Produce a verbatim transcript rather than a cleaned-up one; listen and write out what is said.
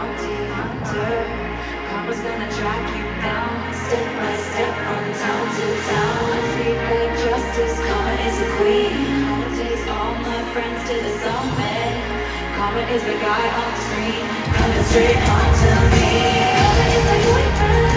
bounty hunter. Karma's gonna track you down, step by step from town to town. I speak like justice, karma is a queen. I'ma taste all my friends to the summit. Karma is the guy on the screen, coming straight on to me. Karma is my boyfriend.